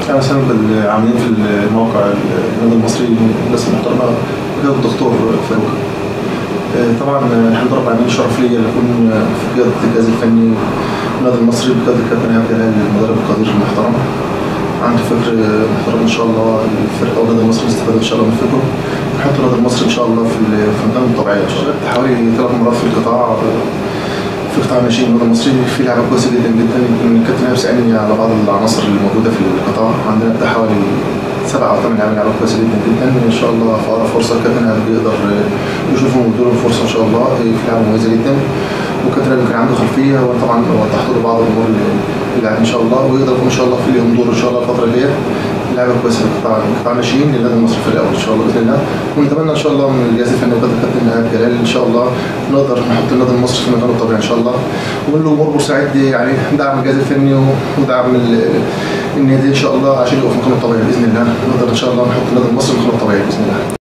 أنا سبب العاملين في الموقع النادي المصري الناس المحترمة وكده الدكتور فاروق. طبعا الحمد لله رب العالمين شرف لي أن أكون في قيادة الجهاز الفني النادي المصري بقيادة الكابتن إيهاب جلال المدرب القدير المحترم. عنده فكر محترم إن شاء الله. الفرقة والنادي المصري يستفاد إن شاء الله من فكره ونحط النادي المصري إن شاء الله في المكان الطبيعي. حوالي 3 مرات في القطاع ناشئين النادي المصري في لعبه كويسه جدا جدا. يمكن الكابتن ايهاب سالني على بعض العناصر اللي موجوده في القطاع. عندنا بتاع حوالي 7 أو 8 لعيبه كويسه جدا جدا. ان شاء الله في اقرب فرصه الكابتن ايهاب يقدر يشوفهم ويديلهم فرصه ان شاء الله في لعبه مميزه جدا. والكابتن ايهاب كان عنده خلفيه وانا طبعا وضحت له بعض الامور اللي ان شاء الله ويقدر ان شاء الله في ليهم دور ان شاء الله الفتره الجايه. لعبه كويسه في قطاع الناشئين للنادي المصري في الاول ان شاء الله باذن الله. ونتمنى ان شاء الله من الجهاز الفني وقياده الكابتن ايهاب جلال ان شاء الله نقدر نحط النادي المصري في مكانه الطبيعي ان شاء الله. ونقول له جمهور بورسعيد يعني دعم الجهاز الفني ودعم النادي ان شاء الله عشان يبقى في مكانه الطبيعي باذن الله. نقدر ان شاء الله نحط النادي المصري في مكانه الطبيعي باذن الله.